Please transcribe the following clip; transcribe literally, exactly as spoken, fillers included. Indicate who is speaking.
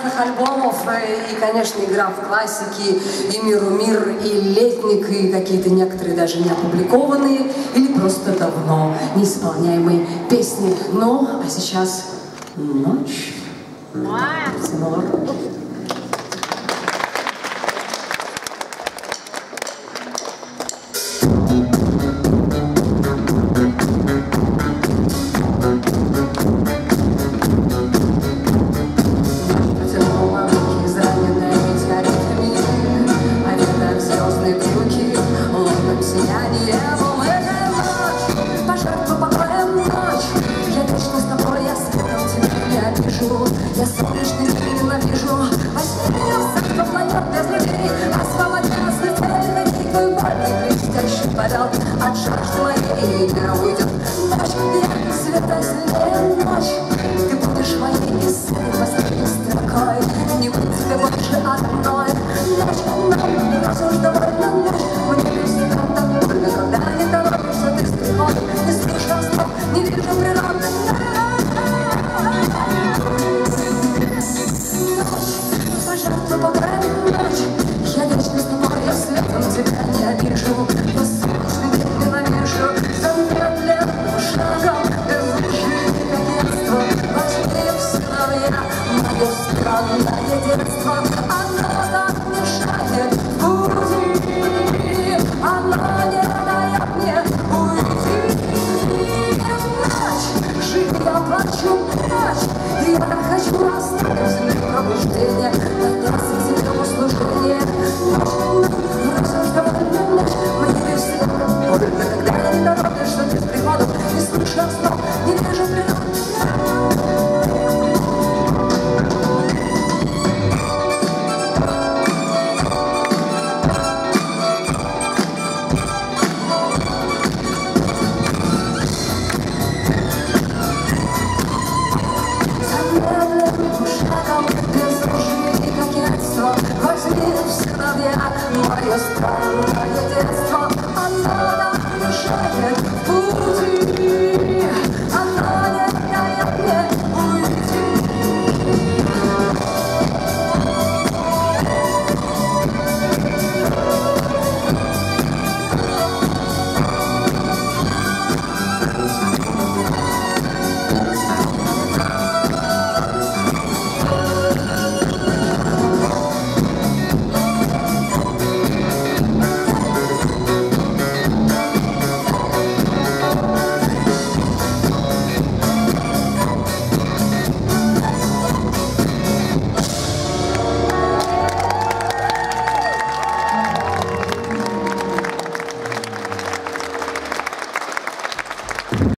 Speaker 1: разных альбомов, и, конечно, игра в классики, и «Миру мир», и «Летник», и какие-то некоторые даже не опубликованные, или просто давно неисполняемые песни. Ну, а сейчас ночь. Симулор.
Speaker 2: Я солнечный день ненавижу. Возьми меня в центр планет без людей. Освободи нас на цельный дикой вольный блестящий полет. От жажды моей мира уйдет ночь. Яркий света сильнее ночь. Ты будешь моей исцелой последней строкой. Не быть тебе больше одной. Ночь, нам раз уж довольно ночь. Мне без тебя так больно, когда не торопишься ты стрелой. Не слышу слов, не вижу природы. Пожалуйста, пограй ночь. Я вечно с тобой, я светом тебя не обижу. Я солнечный день ненавижу. Замедленным шагом, без лжи и кокетства. Возьми в сыновья мое странное детство. Оно так мешает уйти. Оно не дает мне уйти. Ночь, живи, я плачу ночь. И я так хочу остаться без пробуждения. Служение. Ночь, раз уж довольно ночь. Мне без тебя больно, когда не торопишься без приходов. Не слышу снов, не вижу природы. Замедленным шагом, без лжи и кокетства. Возьми в сыновья мое странное детство.